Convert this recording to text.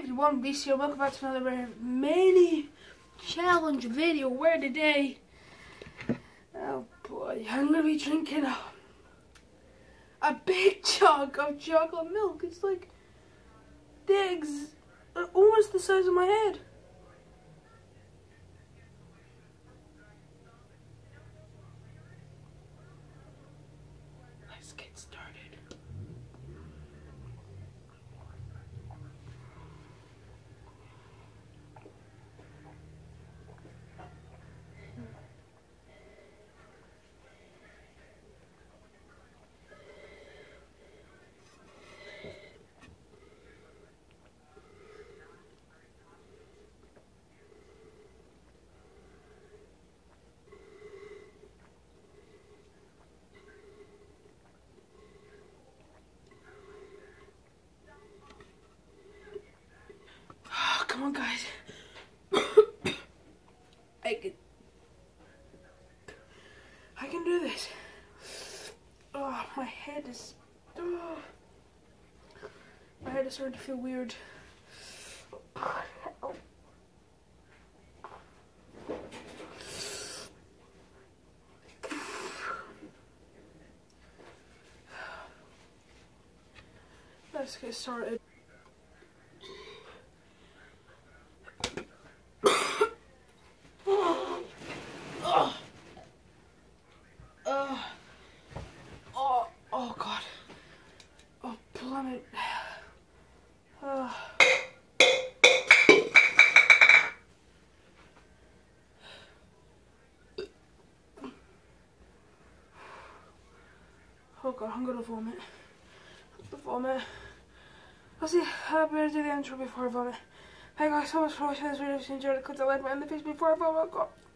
everyone, BC, welcome back to another mini challenge video where today, oh boy, I'm going to be drinking a big jug of chocolate milk. It's like almost the size of my head. Let's get started. Come on, guys. I can do this. Oh, my head is starting to feel weird. Let's get started. Oh God. Oh, plummet. Oh God, I'm gonna vomit. I'll see. I better do the intro before I vomit. Hey guys, so much for watching this video. If you enjoyed it, click the like button in the face before I vomit.